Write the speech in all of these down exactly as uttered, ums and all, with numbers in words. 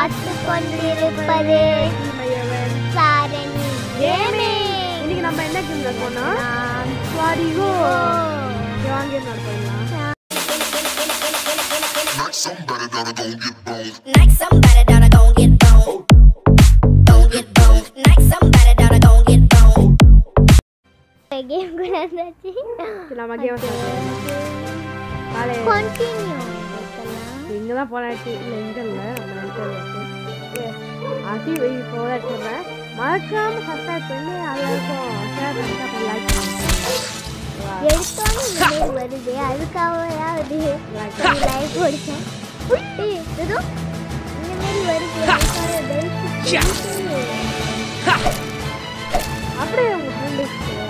பார்த்து கொண்டிருப்பது சாரணி கேமிங். இன்னைக்கு நம்ம என்ன கேம் நடக்கோம்னா ஸ்வாரிகோ. வாங்க நடக்கலாம். Somebody gotta go get boned. Next somebody gotta go get boned. Don't get boned. Next somebody gotta go get boned. Game கூட வந்துச்சு. நம்ம கேம் வாலே கண்டினியூ. இங்க தான் போலாட்டி இல்ல இங்க இல்ல நம்ம இன்டர்நெட். ஆதி வெய் போலாட்டல. மறக்காம சப்ஸ்கிரைப் பண்ணி எல்லாருக்கும் ஷேர் பண்ணி அப்புறம் லைக் பண்ணுங்க. எடுத்தோன்னு மெயில் வருது அதுக்காகவாவது லைக் போடுச்சேன். ஏய் இதோ இந்த மெயில் வருது அப்படியே உங்க ஃப்ரெண்டு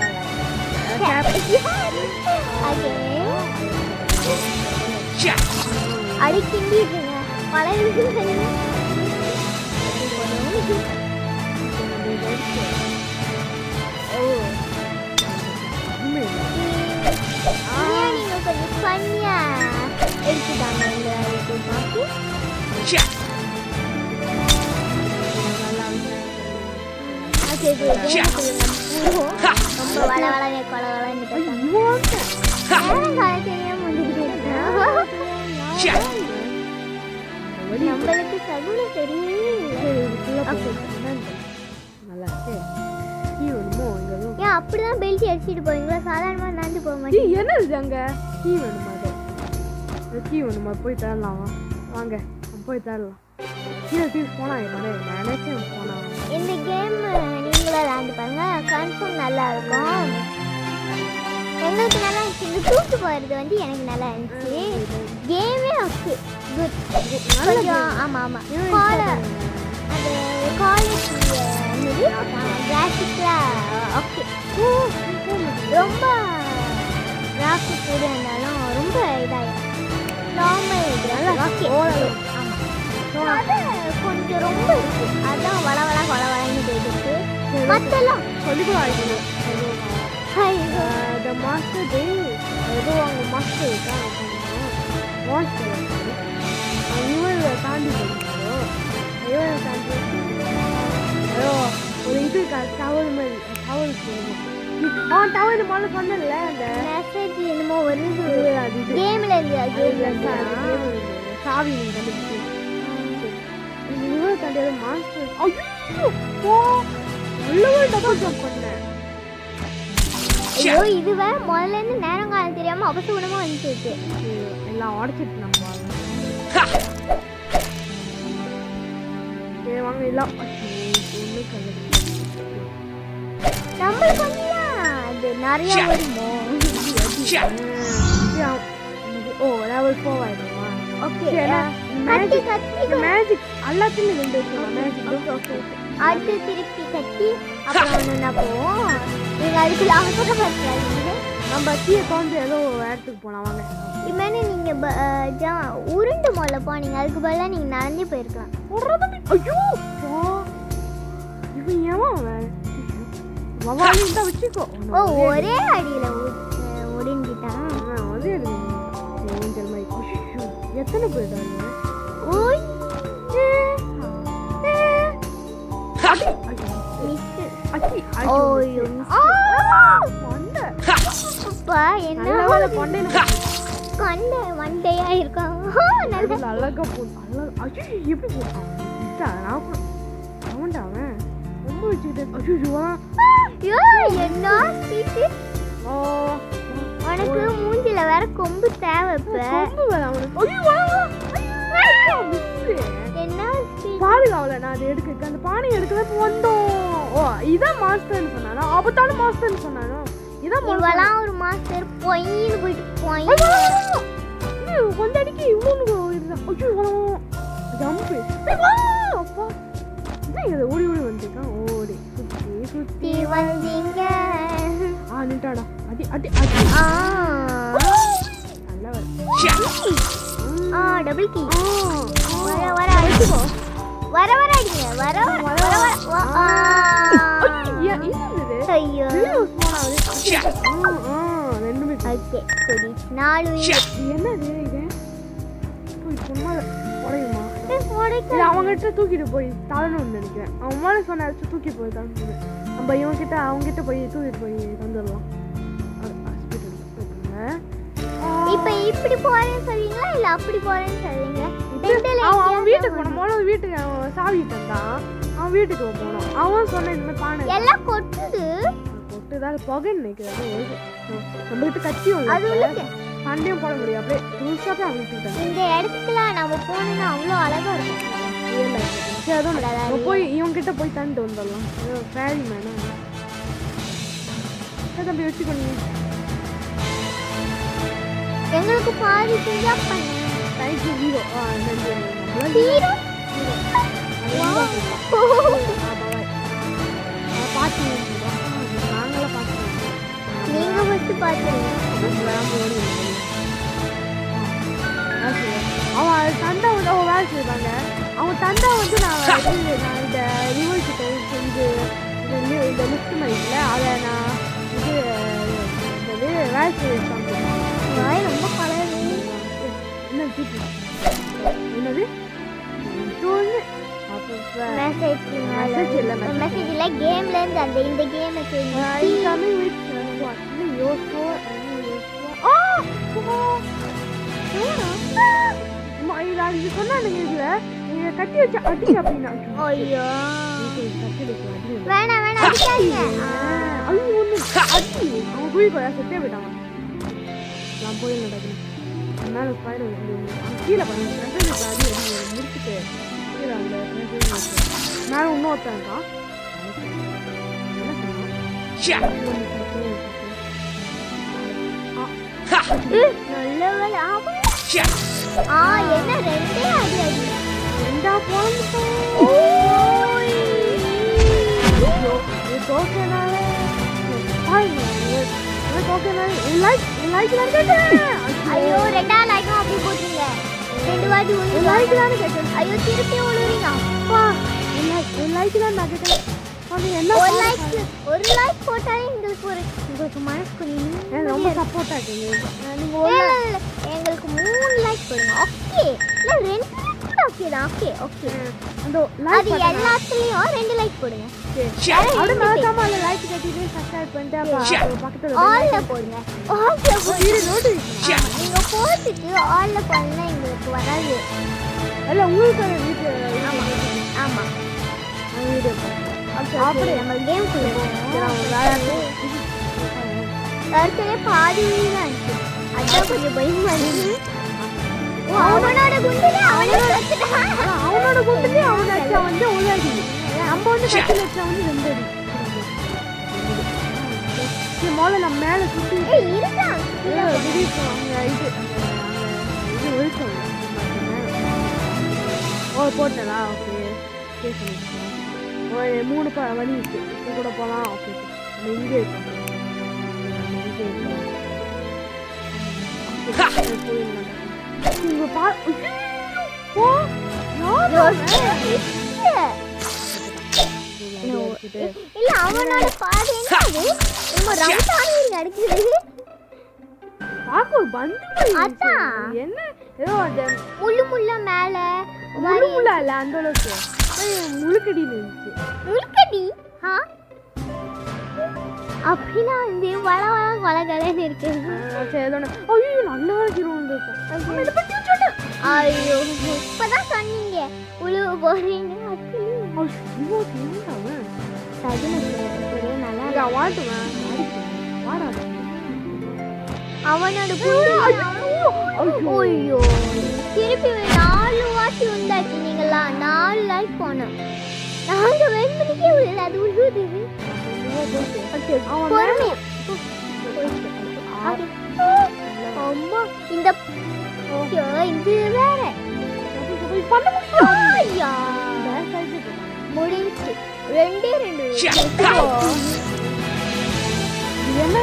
அடிக்கிண்டிருங்க பழைய நீங்க கொஞ்சம் ஃபன்னியா எடுத்துட்டாங்க ரொம்ப வள வள கொல நம்மளுக்கு சகுனம் ஏன் அப்படிதான் பெல்ட் அடிச்சுட்டு போவீங்களா? சாதாரணமா நடந்து போக மாட்டேன். என்னது அங்க கீ வேணுமா? அது கீ வேணுமா? போய் தரலாம் வாங்க போய் தரலாம். கீழே தீர்த்து போனா நினைச்சேன் போனா. இந்த கேம் நீங்களும் விளையாண்டு பாருங்க, கன்ஃபார்ம் நல்லா இருக்கும். எங்களுக்கு நல்லா இருந்துச்சு. இந்த தூக்கு போகிறது வந்து எனக்கு நல்லா இருந்துச்சு. கேமே ஓகே குட் கொஞ்சம் ஆமாம் ஆமாம் காலர் அது காலேஜ் கிராஃபிக்லாம் ஓகே. ரொம்ப கிராஃபிக் கூட இருந்தாலும் ரொம்ப இதாகிடும். நார்மல் இதெல்லாம் ஓகே ஓரளவு. ஆமாம் அது கொஞ்சம் ரொம்ப இருக்குது. அதுதான் வள வள கொல வளன்னு போயிட்டு மற்றெல்லாம் சொல்லிக்கூட ஆகிக்கணும். The master day ஏதோ அவங்க மாஸ்டர் இருக்கா மாஸ்டர் இவரை தாண்டி போயிருந்தோம். இவரை தாண்டி ஐயோ ஒரு இது டவர் மாதிரி டவர் போகணும். ஆ டவர் முதல்ல சொன்னல அந்த மெசேஜ் என்னமோ வருது கேம்ல இருந்து கேம்ல சாவி கண்டுபிடிச்சு இவரை தாண்டி ஏதோ மாஸ்டர் ஐயோ நல்லவே டபுள் ஜம்ப் பண்ணேன். ஐயோ இது வேற முதல்ல இருந்து நேரம் காலம் தெரியாம அபசகுணமா வந்துச்சு. எல்லாம் உடச்சிட்டு நம்ம வாங்க எல்லாம் நம்மளுக்கு வந்து அது நிறைய வருமோ? ஓ லெவல் ஃபோர் ஆயிடுமா? ஓகே மேஜிக் மேஜிக் எல்லாத்தையும் ரெண்டு மேஜிக் ஓகே. அடுத்து திருப்பி கட்டி அப்புறம் ஒன்று போவோம். நீங்கள் அதுக்குள்ள அவசரம் பார்த்துக்காதீங்க. நம்ம கீழே குழந்தை ஏதோ இடத்துக்கு போகலாம் வாங்க. இனிமேல் நீங்கள் உருண்டு முதல்ல போனீங்க, அதுக்கு பதிலாக நீங்கள் நடந்தே போயிருக்கலாம். ஐயோ இவன் ஏன் வவாலின்னு தான் வச்சுக்கோ. ஓ ஒரே அடியில் உருண்டிட்டான். அதே ஊஞ்சல் மாதிரி எத்தனை போயிட்டாங்க? ஓய் கொண்டை மண்டையா இருக்கான். அழகா போன எப்படி போட்டான் ரொம்ப வச்சுக்கிட்டேன். என்ன உனக்கு மூஞ்சில வேற கொம்பு தேவை. என்ன பாதுகாவல நான் அதை எடுக்க அந்த பானை எடுக்கவே வந்தோம். ஓ இதான் மாஸ்டர்னு சொன்னானோ? அப்பத்தாலும் மாஸ்டர்னு சொன்னானோ? இதான் இவெல்லாம் ஒரு மாஸ்டர் பொய்ன்னு போயிட்டு போய் கொஞ்சம் அடிக்க இவ்வளோ இருந்தா ஐயோ ஜம்பு அப்பா என்ன ஓடி ஓடி வந்துருக்கான். ஓடி சுத்தி சுத்தி வந்தீங்க. ஆ நின்ட்டாடா அடி அடி அடி நல்லா ஆ டபுள் கீ வர வர அடிச்சுக்கோ. வர வர அடிங்க வர வர வர ஐயோ ரெண்டுமே ஓகே குடி நாலு என்னது இது? சும்மா உடையுமா? இது அவங்ககிட்ட தூக்கிட்டு போய் தரணும்னு நினைக்கிறேன். அவன் மேலே சொன்ன தூக்கி போய் தரணும். நம்ம இவங்ககிட்ட அவங்ககிட்ட போய் தூக்கிட்டு போய் தந்துடலாம். இப்ப இப்படி போறேன்னு சொல்றீங்களா இல்ல அப்படி போறேன்னு சொல்றீங்களா? அவன் வீட்டுக்கு போனோம். முதல்ல வீட்டுக்கு அவன் சாவி தந்தான். அவன் வீட்டுக்கு போனோம். அவன் சொன்ன இந்த மாதிரி பானை எல்லாம் கொட்டுது. கொட்டுதான் புகை நினைக்கிறேன். நம்ம கிட்ட கத்தியும் சண்டையும் போட முடியும். அப்படியே ரூல்ஸாவே அவங்க இந்த இடத்துக்குலாம் நம்ம போனோம்னா அவ்வளோ அழகா இருக்கும். போய் இவங்க கிட்ட போய் தந்துட்டு வந்துடலாம். ஃபேரி மேனா தம்பி வச்சுக்கோங்க. எங்களுக்கு பாதி செஞ்சா பண்ணு. Right hero. ஆ நன்றி. ஹீரோ பாத்து நாங்கள பாத்து நீங்க ஃபர்ஸ்ட் பாத்துறீங்க. அவன் தண்டா வந்து அவன் வேலை செய்வாங்க. அவன் தண்டா வந்து நான் வந்து நான் இந்த ரிவர்ஸ் செஞ்சு இந்த இந்த லிஸ்ட் மாதிரில அதை நான் இது என்னது வேலை செய்ய வாய் ரொம்ப பழகு. என்ன ஜிபி என்னது சொல்லு. மெசேஜ் மெசேஜ் இல்ல மெசேஜ் இல்ல கேம்ல இருந்து அந்த இந்த game message coming with what யோசோ ஆ இது சொன்னாங்க. இதுல நீங்க கட்டி வச்சு அடி அப்படின்னா ஐயோ வேணாம் வேணாம் அடிக்காதீங்க. ஐயோ ஒண்ணு அடி அவன் போய் போய் செத்தே விட்டாங்க. நான் போய் நடக்கணும். மேலே ஸ்பைடர் கீழே பண்ணுங்க. மெசேஜ் அடி முடிச்சுட்டு கீழே அந்த மெசேஜ் மேலே இன்னொருத்தன் இருக்கான். நல்ல வேலை. ஆ என்ன ரெண்டே அடி அடி ரெண்டா போந்துட்டோம். ஐயோ ரெண்டா லைக்கும் அப்படி போட்டீங்க. ரெண்டு வாட்டி ஒன்று லைக் தானே கேட்டேன். ஐயோ திருப்பி விழுறீங்க. அப்பா லைக் தான் நான் கேட்டேன். என்ன ஒரு லைக் ஒரு லைக் போட்டாலே எங்களுக்கு ஒரு உங்களுக்கு மனசு கொஞ்சம் ரொம்ப சப்போர்ட் ஆகுது. எங்களுக்கு மூணு லைக் போடுங்க. ஓகே இல்ல ரெண்டு லைக் ஓகே தான். ஓகே ஓகே அந்த அது எல்லாத்துலயும் ரெண்டு லைக் போடுங்க. அது மறக்காம அந்த லைக் கட்டிட்டு சப்ஸ்கிரைப் பண்ணிட்டு அப்ப பக்கத்துல ஆல்ல போடுங்க. ஆல்ல போடுங்க. நோட்டிஃபிகேஷன் நீங்க போட்டுட்டு ஆல்ல பண்ணா எங்களுக்கு வராது. இல்ல உங்களுக்கு வீடியோ ஆமா ஆமா வீடியோ அப்படி நம்ம கேம் குள்ள போவோம். தற்கொலை பாதி தான் இருக்கு. அதான் கொஞ்சம் பயமா இருக்கு. அவனோட குண்டுல அவனே செத்துட்டான். அவனோட குண்டுல அவன் அடிச்சா வந்து ஒரு அடி. நம்ம வந்து கட்டி வச்சா வந்து ரெண்டு அடி. இந்த மோல நம்ம மேல சுத்தி ஏய் இருக்கான். திடீர்னு அவங்க இது இது ஒழிச்சோம். ஓ போட்டலா ஓகே கேக்குது. ஒரு மூணு ப வழி இருக்கு. இது கூட போலாம். ஓகே நம்ம இங்கே இருக்கோம். இங்க பா ஓ நோ இல்ல அவனோட பாதி என்னது நம்ம ரவுண்டானி அடிக்குது. பாக்கு வந்து அதான் என்ன ஏதோ அந்த முள்ளு முள்ள மேல முள்ளு முள்ள இல்ல அந்த அளவுக்கு முழுக்கடி இருந்துச்சு. முழுக்கடி ஆ அப்படினா இந்த வள வள வளகலன்னு இருக்கு. சேதோன ஐயோ நல்ல ஹீரோ வந்திருக்கும். இத பத்தி சொல்லு. ஐயோ இப்பதான் சொன்னீங்க உழுவ போறீங்க. ஐயோ என்னடா சஜன ஒரே நல்லா இங்க வாட்டுவேன். வாடா அவனோட ஐயோ ஐயோ திருப்பி நாலு வாட்டி வந்தாச்சு. நீங்களா நாலு லைக் போனோம். நாங்க வெண்மணிக்கே உள்ள அது உழுது. அம்மா இந்த இது வேற முடிஞ்சு ரெண்டே ரெண்டு என்ன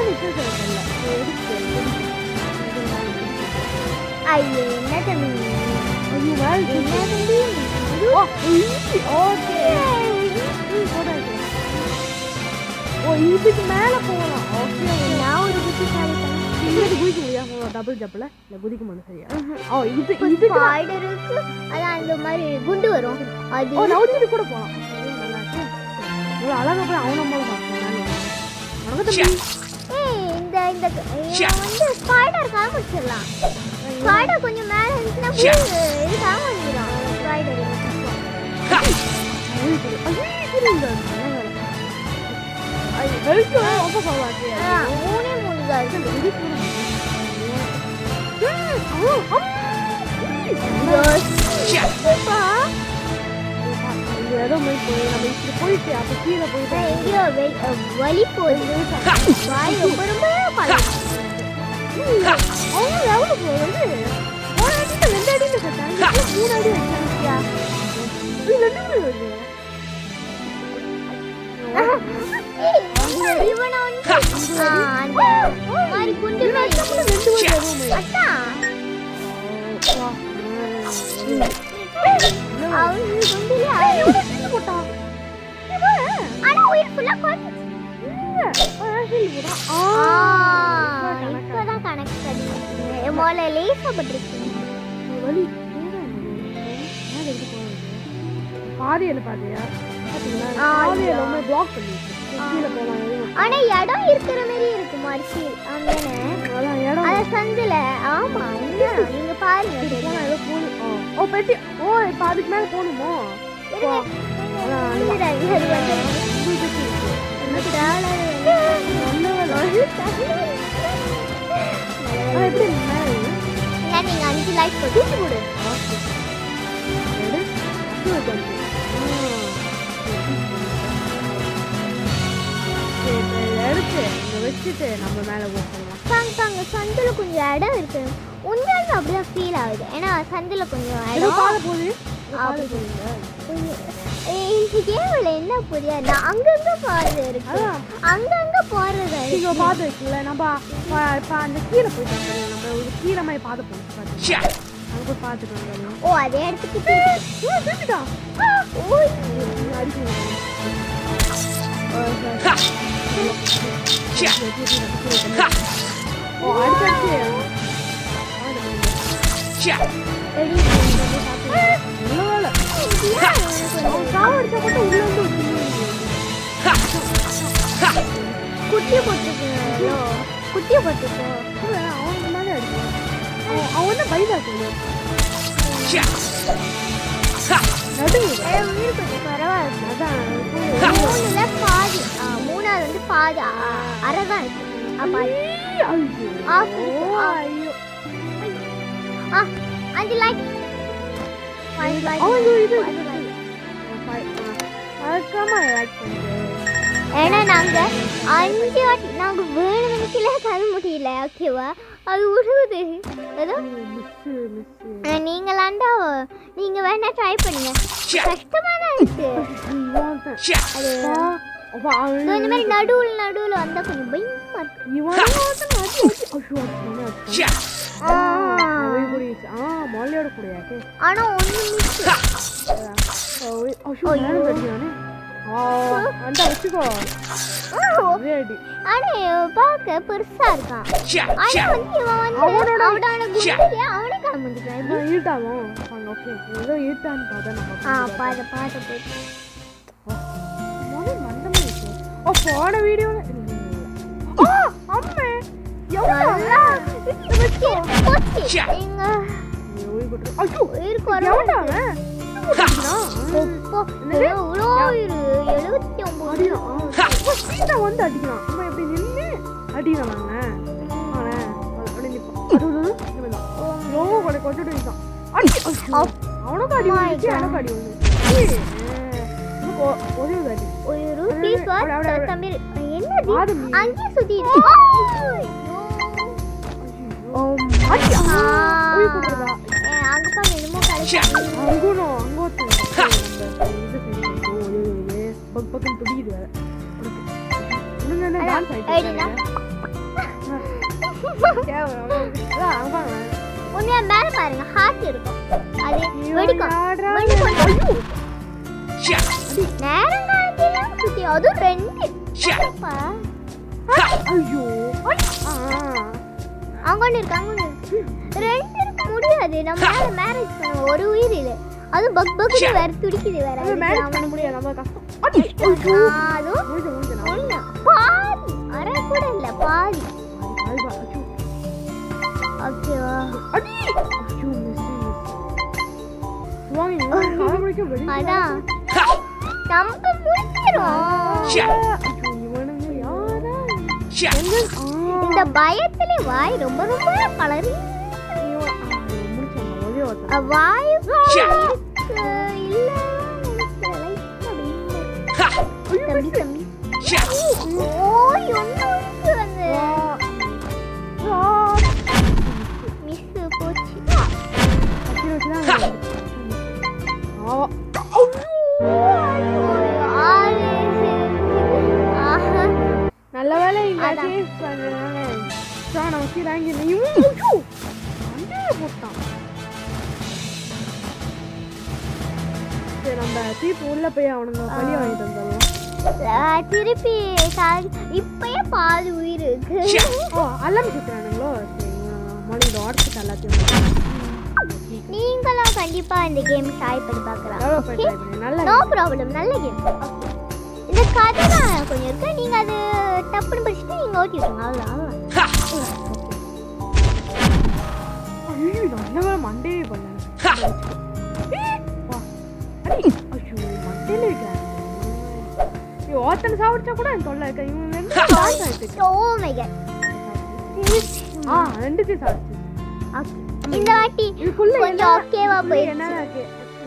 ஐயோ என்ன தம்பி என்ன தம்பி ஓகே ஓ இதுக்கு மேல போகலாம். ஓகே நான் ஒரு புத்திசாலித்தனம். இங்கிட்டு குதிக்க முடியாது டபுள் ஜப்ல இல்ல குதிக்க மாட்டேன் சரியா ஓ இது இது ஸ்பைடருக்கு அது அந்த மாதிரி குண்டு வரும் அது ஓ நவுத்திட்டு கூட போலாம் நல்லா இருக்கு ஒரு அழகா போய் அவன மேல பாக்கணும் உனக்கு ஏய் இந்த இந்த வந்து ஸ்பைடர் காமிச்சிடலாம் ஸ்பைடர் கொஞ்சம் மேல இருந்துச்சுன்னா இது காம வந்துடும் ஸ்பைடர் ஐ வெல்க ரொம்ப பாவாக்கே மூணே மூணு தான் இது ஓ அப்பா ஏதோ போய் போய் நம்ம இப்படி போயிட்டு அப்ப கீழே போயிட்டு எங்கேயோ வலி போகுது வாய் ரொம்ப ரொம்ப பழம் அவங்க எவ்வளோ போகுது ஒரு அடியில் ரெண்டு அடியில் கட்டாங்க மூணு அடி வச்சாங்கயா இது ரெண்டு அடி வருது இவனை வந்து அந்த மாதிரி குண்டு அட்டா அவன் குண்டிலே போட்டான் ஆனா உயிர் ஃபுல்லா கொண்டு இப்பதான் கணக்கு கிடையாது மோல லேசப்பட்டிருக்கு பாதியில பாத்தியா பாதியில ரொம்ப பிளாக் பண்ணிருக்கு ஆனா இடம் இருக்கிற மாதிரி இருக்கு மரிசி அங்கனே அத சந்தில ஆமா நீங்க பாருங்க ஏதோ போணும் ஓ பெட்டி ஓ பாதிக்கு மேல போணுமோ நீங்க அஞ்சு லைக் போட்டு போடு எடுத்து இங்க வச்சுட்டு நம்ம மேல போகலாம் தாங்க சந்தில கொஞ்சம் இடம் இருக்கு உண்மையாலுமே அப்படிதான் ஃபீல் ஆகுது ஏன்னா சந்தில கொஞ்சம் இடம் பாத போகுது இந்த கேம்ல என்ன புரியாது நான் அங்கங்க போறது இருக்கு அங்கங்க போறது இங்க பாத இருக்குல்ல நம்ம அந்த கீழே போயிட்டு நம்ம ஒரு கீழே மாதிரி பாத போறோம் அங்க பாத்துட்டு வந்தோம் ஓ அதே இடத்துக்கு ஓ தூக்கிட்டா ஓ அடிக்குது ஓ அடுத்து குட்டிய போட்டுக்கோ குட்டிய போட்டுக்கோ அவன் மேல அடிக்கும் அவன் பயந்தாக்கு உயிர் கொஞ்சம் பரவாயில்ல அதான் மூணுல பாதி மூணாவது வந்து பாதி அரை தான் இருக்கு அஞ்சு லைக் ஏன்னா நாங்க அஞ்சு வாட்டி நாங்க வேணும்னுக்கல தர முடியல ஓகேவா அது உருவுது ஏதோ நீங்களாண்டா நீங்க வேணா ட்ரை பண்ணுங்க கஷ்டமா தான் இருக்கு அது இந்த மாதிரி நடுவுல நடுவுல வந்தா கொஞ்சம் பயமா இருக்கு ஆனா ஒண்ணு மிஸ் பாக்க பெருசா இருக்கான் ஆனா வந்து இவன் வந்து அவனோட குண்டிலே அவனே காமிச்சிட்டான் ஈட்டாமோ ஓகே ஏதோ ஈட்டான்னு பார்த்தா நம்ம ஆ பாத பாத போய் மொத மண்டமே இருக்கு ஓ போன வீடியோல ஆ அம்மே எவ்வளவு போச்சு போச்சு எங்க ஓய் போடு ஐயோ இருக்கு எவ்வளவு எவ்வளோ எழுபத்தி ஒன்பது சீட்டா வந்து அடிக்கலாம் அம்மா எப்படி நின்று அடிக்கலாம் நாங்க கொண்டுட்டு இருக்கான் அவனுக்கு அடி வந்துச்சு எனக்கு அடி வந்து ஒரே ஒரு அடி ஒரு பீஸ் தம்பி என்னது அங்கே சுத்தி அங்க பாருங்க என்னமோ கிடைக்கும் அங்கனோ அங்கோட்ட பக் பக்கம் துடிக்குது உனக்கு என்ன டான்ஸ் ஆயிடுச்சு உண்மையா மேல பாருங்க ஹார்ட் இருக்கும் அது வெடிக்கும் வெடிக்கும் நேரம் காலத்துல சுத்தி அதுவும் ரெண்டு ஐயோ அங்க ஒண்ணு இருக்கு, அங்க ஒண்ணு இருக்கு. ரெண்டு இருக்க முடியாது. நம்மளால மேரேஜ் பண்ணுவோம். ஒரு உயிர் இல்லை. அது பக் பக்னு வேற துடிக்குது வேற. அது மேரேஜ் பண்ண முடியாது. நம்ம கஷ்டம். அடி. அதுவும் முடிஞ்சு முடிஞ்சு நான். ஒண்ணு. பாதி. அரை கூட இல்ல, பாதி. பாய் பாய். அச்சோ. ஓகேவா? அடி. அச்சோ மிஸ். வாங்க. கால முடிக்க வெடி. அதான். நம்ம முடிச்சிரோம். அச்சோ இவனுங்க யாரா? எங்க இந்த பயத்திலே வாய் ரொம்ப ரொம்ப கலரி. முடிச்சாங்க. ஒரே ஒரு வாய் இல்ல தம்பி தம்பி. ஓய் ஒண்ணு இருக்கு வந்து. மிஸ் போச்சு. நல்ல வேலை இங்க சேஸ் பண்ணாங்க. சானா வச்சிராங்க. ஐயோ அண்டே போட்டான். சரி நம்ம தீப்பு உள்ள போய் அவனுங்க பழி வாங்கிட்டு வந்துடலாம். திருப்பி இப்பயே பாதி உயிர் இருக்கு. ஓ அல்லாம் சுத்துறானுங்களோ. சரி மொழியில ஆர்ட்ஸ் எல்லாத்தையும் நீங்களும் கண்டிப்பா இந்த கேம் ட்ரை பண்ணி பார்க்கலாம். நல்ல நோ ப்ராப்ளம். நல்ல கேம். இந்த கதை தான் கொஞ்சம் இருக்கு. நீங்க அது டப்புன்னு படிச்சுட்டு நீங்க ஓட்டி விட்டுருங்க. அவ்வளோதான். ஐயோ நல்ல மண்டே பண்ண. மண்டேல இருக்க. ஓத்தனை சாப்பிட்டா கூட என் தொல்லை இருக்க. இவன் ஓ மை காட். ஆ ரெண்டுத்தையும் சாப்பிட்டு. இந்த வாட்டி கொஞ்சம் ஓகேவா போயிடுச்சு. என்ன இருக்கு?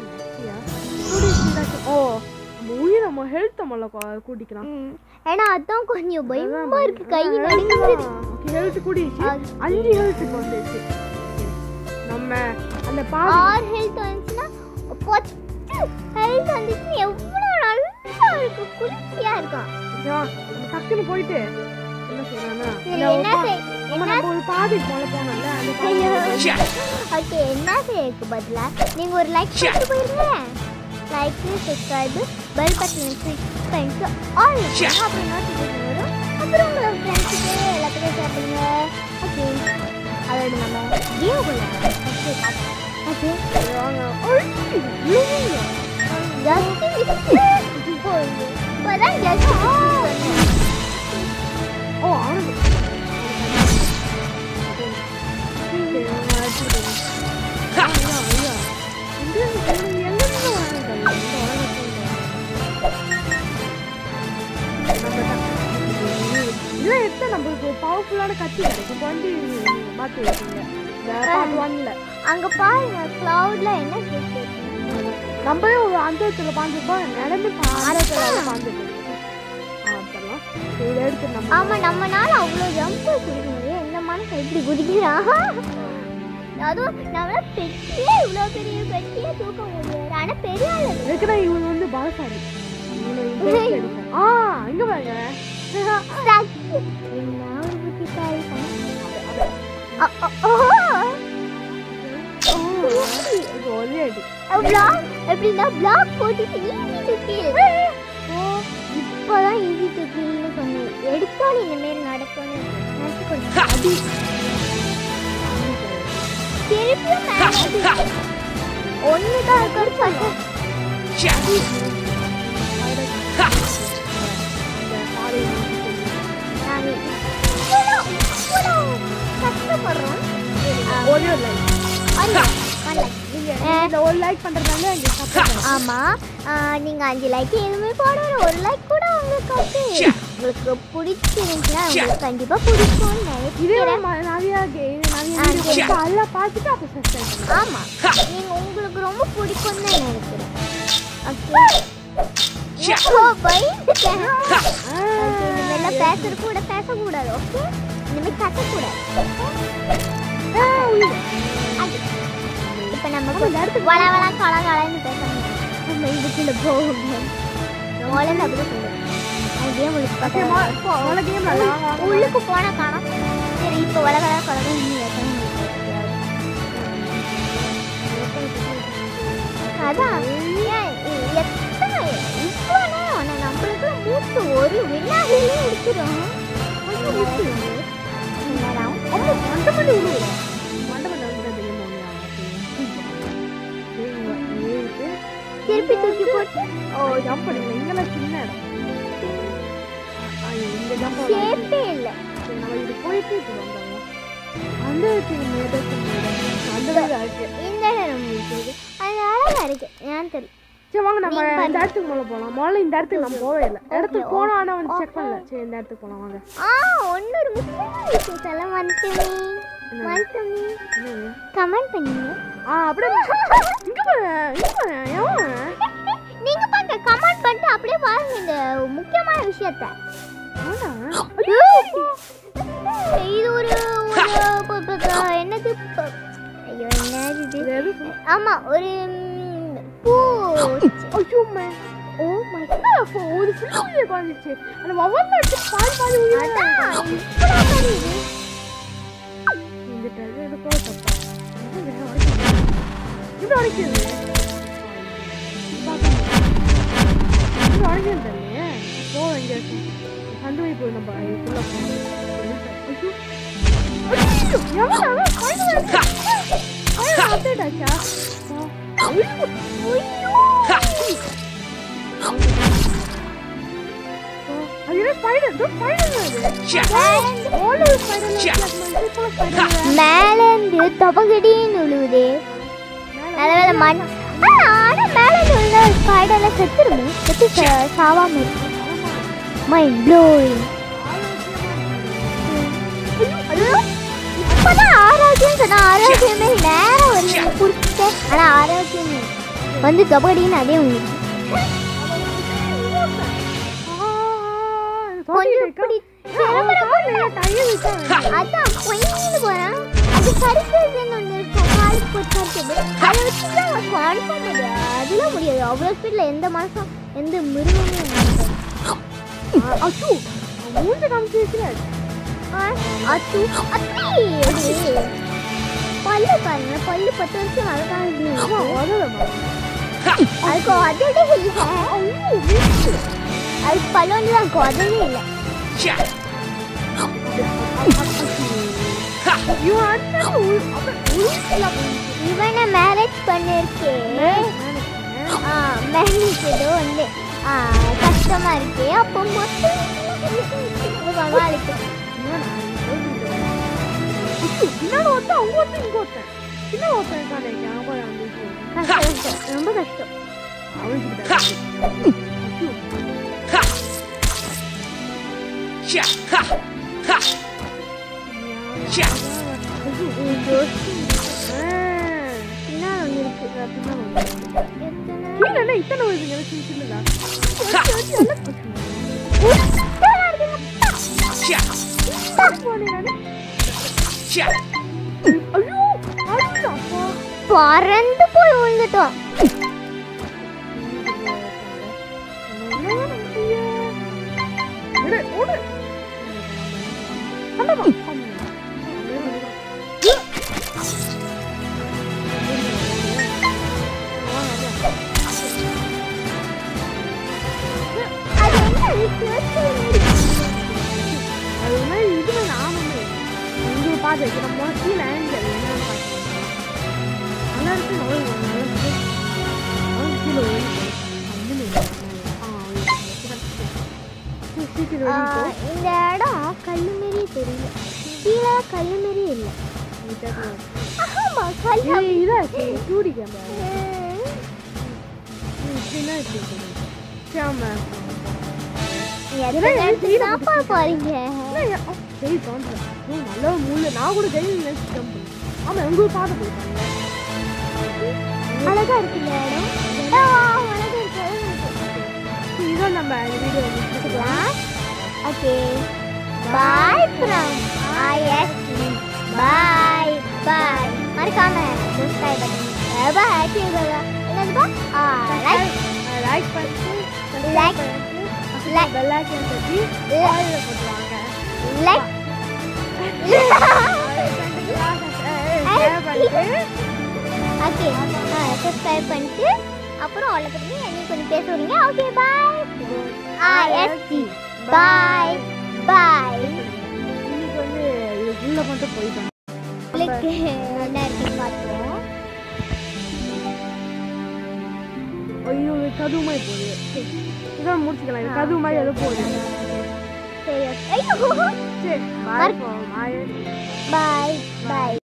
ஓ உயிர் நம்ம ஹெல்த் நம்மள கூட்டிக்கலாம். ஏன்னா அதான் கொஞ்சம் பயமா இருக்கு. கை நடுங்குது. ஹெல்த் கூடிச்சு. அஞ்சு ஹெல்த்துக்கு வந்துச்சு. நம்ம அந்த பாதி ஆறு ஹெல்த் வந்துச்சுன்னா பத்து ஹெல்த் வந்துச்சு. எவ்வளவு நல்லா இருக்கு. குளிர்ச்சியா இருக்கும். டக்குன்னு போயிட்டு என்ன செய்யறானா என்ன செய் நம்ம ஒரு பாதி போல போனோம்ல அந்த ஓகே என்ன செய்யக்கு பதிலா நீங்க ஒரு லைக் பண்ணிட்டு போயிருங்க. Like subscribe bell button click பண்ணிட்டு ஆல் அப்படி நோட்டிஃபிகேஷன் வரும். அப்புறம் உங்க ஃப்ரெண்ட்ஸ்க்கு எல்லாத்துக்கும் ஷேர் பண்ணுங்க. ஓகே அதோட நம்ம கேம் விளையாடலாம். ஓகே வாங்க. ஜஸ்ட் இப்போதான் ஜஸ்ட் ஓ ஆனது நம்மளுக்கு பவர்ஃபுல்லான கத்தி கிடைக்கும். வண்டி மாற்றி வச்சுங்க. அங்க பாருங்க கிளவுட்ல என்ன நம்மளே ஒரு அந்தத்துல பாந்துப்போம். நடந்து பாந்துட்டு ஆமா நம்மனால அவ்வளோ ஜம்ப் குதிக்க முடியும். இந்த மனசு எப்படி குதிக்கிறான். அதுவும் நம்மளால பெட்டியே இவ்வளோ பெரிய பெட்டியே தூக்க முடியாது. ஆனா பெரிய ஆள் இருக்கிற இவன் வந்து பாலசாரி. ஆ இங்க பாருங்க. என்ன ஒரு புத்திசாலி ஒரே அடி. எப்படின்னா பிளாக் போட்டுட்டு ஈஸி டு கில். இப்போதான் ஈஸி டு கில்னு சொன்னேன். எடுத்தாலும் இந்த மாரி நடக்கும்னு நினைச்சு திருப்பியும் ஒண்ணுதான் இருக்குன்னு சொன்னேன். கஷ்டப்படுறோம். ஒரே ஒரு லைக் ஒரு லைக் பண்றதுனால ஆமா நீங்க அஞ்சு லைக் எதுவுமே போடல. ஒரு லைக் கூட உங்களுக்கு உங்களுக்கு பிடிச்சிருந்துச்சுன்னா உங்களுக்கு கண்டிப்பா பிடிக்கும்னு நினைக்கிறேன். ஆமா நீங்க உங்களுக்கு ரொம்ப பிடிக்கும்னு நினைக்கிறேன். இனிமேல் பேசுறது கூட பேசக்கூடாது. ஓகே இனிமேல் கட்டக்கூடாது. இப்ப நம்ம வள வள கல கலன்னு பேசணும். நம்ம இதுக்குள்ள போகும் அப்படி சொல்லுவோம். உள்ளுக்கு போன காணும். சரி இப்ப வள வள கலன்னு அதான் எத்தனை இப்போ நம்மளுக்கு மூச்சு ஒரு வினாடிலே எடுத்துரும். அம்மா மண்டை மண்டை விழுவுற மண்டை மண்டை வந்து ஏறிட்டு திருப்பி தூக்கி போட்டு ஓ ஜம்ப் பண்ணிக்கலாம் இங்கெல்லாம் சின்ன இடம் இந்த ஜம்ப் ஷேப்பே இல்லை. நம்ம இது போயிட்டு இது வந்தோம் அந்த அந்த இருக்கு இந்த இடம் இருக்குது அது அழகா இருக்கு ஏன் தெரியல. சரி வாங்க நம்ம இந்த இடத்துக்கு மேலே போகலாம். முதல்ல இந்த இடத்துக்கு நம்ம போவே இல்லை இடத்துக்கு போனோம் ஆனால் வந்து செக் பண்ணல. சரி இந்த இடத்துக்கு போகலாம் வாங்க. ஆ ஒன்னொரு முக்கியமான விஷயத்தெல்லாம் வந்துட்டுமே வந்துட்டுமே கமெண்ட் பண்ணுங்க. ஆ அப்படியே இங்கே போகிறேன் இங்கே போகிறேன் ஏன் நீங்க பாருங்க கமெண்ட் பண்ணிட்டு அப்படியே பாருங்க இந்த முக்கியமான விஷயத்த. இது ஒரு என்னது ஐயோ என்னது ஆமா ஒரு பூ. ஐயோ மே ஓ மை காட் ஒரு ஃபுல்லியே காஞ்சிச்சு. அந்த வவல்ல எடுத்து பால் பால் ஊத்துறா. அதான் இப்படி தெரியுது. இந்த டேக் இது கோட்டப்பா. இது வரைக்குது. இது வரைக்குது இல்லையா? போ இங்க இருக்கு. சந்துவை போய் நம்ம இதுக்குள்ள போறோம். ஐயோ ஐயோ எவனா ஃபைனல் ஐயோ அப்டேட் ஆச்சா. ஐயோ ஐயோ ஐயோ ஸ்பைடர் து ஸ்பைடர் அது ஓல ஸ்பைடர் மேல இருந்து தபகடின்னு விழுவுதே. நல்ல மண் ஆனா மேல இருந்து விழுந்த ஸ்பைடர்ல செத்துருமே. செத்து சாவாம இருக்கு. Mind blowing. இப்பதான் ஆரோக்கியம் சொன்னா ஆரோக்கியமே நேரம் வந்து குடிச்சிட்டேன். ஆனா ஆரோக்கியம் வந்து தபகடின்னு அதே உங்களுக்கு கொஞ்சம் இப்படி அதான் கொஞ்சம் போறேன். அது கடிக்கிறதுன்னு ஒண்ணு இருக்கும். காலுக்கு போட்டு கடிக்கிறது அதை வச்சுதான் கன்ஃபார்ம் முடியாது. அதெல்லாம் முடியாது. அவ்வளவு ஸ்பீட்ல எந்த மனுஷன் எந்த மிருகமும் அச்சு மூஞ்சி காமிச்சிருக்கிறாரு. அச்சு அத்தி பல்லு பாருங்க. பல்லு பத்து வருஷம் வளர்க்காது. அதுக்கு உதவே இல்லை. அதுக்கு பல்லு தான் உதவே இல்லை. இவனை மேரேஜ் பண்ணிருக்கேன். மேரேஜ் ஏதோ வந்து கஷ்டமா இருக்கு. அப்போ மொத்தம் ரொம்ப கஷ்டம். இத்தனை வருதுங்க சின்னதா பறந்து போய் விழுந்துட்டோம். இந்த இடம் கல்லு மாரி தெரியும். கீழே கல்லு மாரி இல்லை. ஆமா கல்லு இதாச்சு டூடி கேமரா சாப்பாடு பாருங்க. நல்ல மூல நான் கூட கையில் நினைச்சு ஜம்ப் பண்ணேன். ஆமா உங்க பார்த்து போயிருக்காங்க. அழகா இருக்குல்ல இடம். அழகா இருக்கு. இதான் நம்ம வீடியோ முடிச்சுக்கலாம். Okay bye from IST. Bye bye. மறக்காம சப்ஸ்கிரைப் பண்ணுங்க. பாய் கேக்குதா என்னதுப்பா? ஆ லைக் லைக் பண்ணி லைக் லைக் பெல் ஐகான் தட்டி ஆல் போடுவாங்க. லைக் ஓகே சப்ஸ்கிரைப் பண்ணிட்டு அப்புறம் ஆல் பத்தி என்ன கொஞ்சம் பேச வரீங்க. Okay bye. IST bye bye. இன்னைக்கு வந்து உள்ள மட்டும் போயிட்டோம். உங்களுக்கு என்ன இருக்குன்னு பார்ப்போம். ஐயோ கதவு மாதிரி போகுது. இதான் முடிச்சுக்கலாம். இது கதவு மாதிரி எதோ போகுது. சரி ஐயோ சரி பாய் பாய் பாய் பாய்.